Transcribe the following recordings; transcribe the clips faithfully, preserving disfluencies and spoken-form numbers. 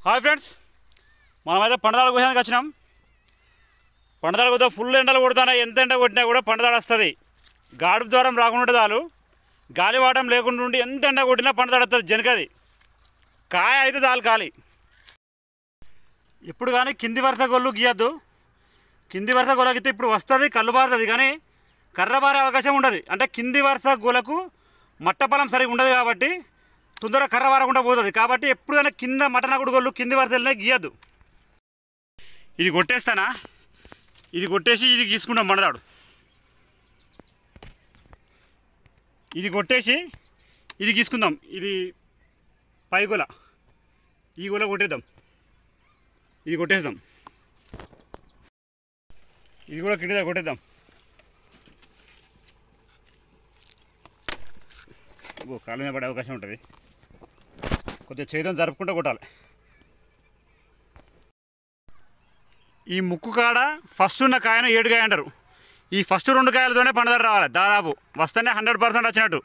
Hi friends, మనమైతే పండదాడ కోసానికి వచ్చినాం. పండదాడ కొద్దిగా ఫుల్ ఎండలు కొడుతున్నాయి. ఎంత ఎండ కొట్టినా కూడా పండదాడ వస్తుంది. గాడుపు ద్వారం రాకుండా చాలు, గాలివాటం లేకుండా ఉండి ఎంత ఎండ కొట్టినా పండదాడ వస్తుంది. జనకది కాయ అయితే చాలు కాలి. ఇప్పుడు కానీ కింది వరుస గొల్లు గీయద్దు. కింది వరుస గొలగితే ఇప్పుడు వస్తుంది, కళ్ళు బారుతుంది, కానీ కర్ర బారే అవకాశం ఉండదు. అంటే కింది వరుస గొలకు మట్టపలం సరిగా ఉండదు కాబట్టి తొందరగా కర్ర వారకుండా పోతుంది. కాబట్టి ఎప్పుడైనా కింద మటనకుడు గొల్లు కింది వరుసలనే గీయద్దు. ఇది కొట్టేస్తానా, ఇది కొట్టేసి ఇది గీసుకుంటాం మండదాడు. ఇది కొట్టేసి ఇది గీసుకుందాం. ఇది పై గొల, ఈ గొల కొట్టేద్దాం. ఇది కొట్టేద్దాం, ఇది కూడా కింద కొట్టేద్దాం. ఓ కాలు మీద పడే అవకాశం ఉంటుంది. కొద్దిగా చేతులు జరుపుకుంటూ కొట్టాలి. ఈ ముక్కు కాడ ఫస్ట్ ఉన్న కాయను ఏడుకాయ అంటారు. ఈ ఫస్ట్ రెండు కాయలతోనే పండదార రావాలి. దాదాపు వస్తేనే హండ్రెడ్ పర్సెంట్ వచ్చినట్టు.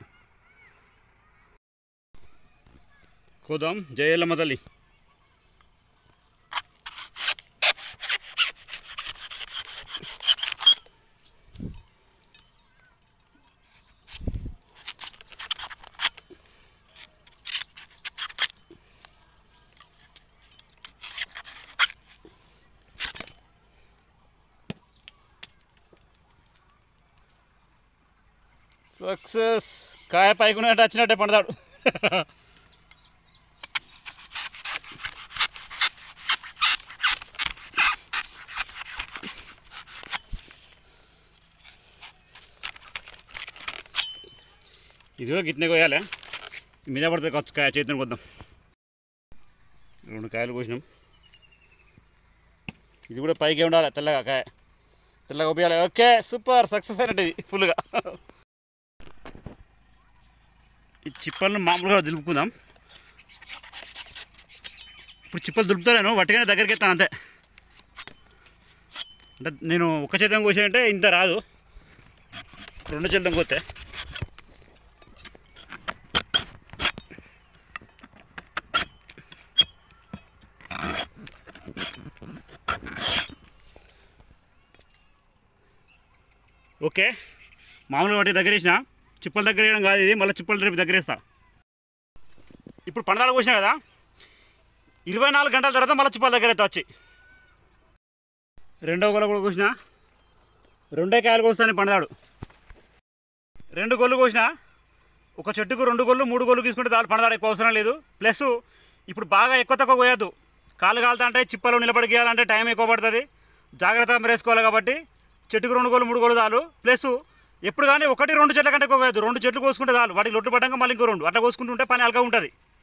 కోదాం జయల్లమ్మ తల్లి. సక్సెస్. కాయ పైకున్నట్టు వచ్చినట్టే పండదాడు. ఇదిగో గిట్నే కోయాలి. మీద పడితే ఖర్చు కాయ చేతిని కొద్దాం. రెండు కాయలు కోసినాం. ఇది కూడా పైకి ఉండాలి, తెల్లగా కాయ తెల్లగా ఉపయోగాలి. ఓకే, సూపర్, సక్సెస్ అయినట్టు ఇది ఫుల్గా. ఈ చిప్పలను మామూలుగా దులుపుకుందాం. ఇప్పుడు చిప్పలు దులుపుతాను, వట్టిగానే దగ్గరికి ఎత్తాను అంతే. అంటే నేను ఒక చేతం కోసానంటే ఇంత రాదు, రెండు చేతం కోస్తే. ఓకే, మామూలుగా వాటి దగ్గర వేసిన చిప్పల దగ్గర వేయడం కాదు ఇది, మళ్ళీ చిప్పల రేపు దగ్గర వేస్తా. ఇప్పుడు పండదాలు కోసినా కదా, ఇరవై నాలుగు గంటల తర్వాత మళ్ళీ చిప్పల దగ్గర అయితే వచ్చి రెండో గొల్ల కూడా కోసిన. రెండే కాయలు కోస్తాను పండదాడు. రెండు గొల్లు కోసిన. ఒక చెట్టుకు రెండు గొల్లు మూడు గొల్లు తీసుకుంటే దాని పండదాడు ఎక్కువ అవసరం లేదు. ప్లస్ ఇప్పుడు బాగా ఎక్కువ తక్కువ కోయద్దు. కాలు కాలుతా అంటే చిప్పలు నిలబడి గీయాలంటే టైం ఎక్కువ పడుతుంది. జాగ్రత్తగా వేసుకోవాలి. కాబట్టి చెట్టుకు రెండు గోళ్ళు మూడు గోళ్ళు చాలు. ప్లస్ ఎప్పుడు కానీ ఒకటి రెండు చెట్ల కంటే ఎక్కువ కోయద్దు. రెండు చెట్లు కోసుకుంటే చాలు. వాటికి లొట్టు పడ్డాక మళ్ళీ ఇంకో రెండు అట్లా కోసుకుంటుంటే పని అలగా ఉంటుంది.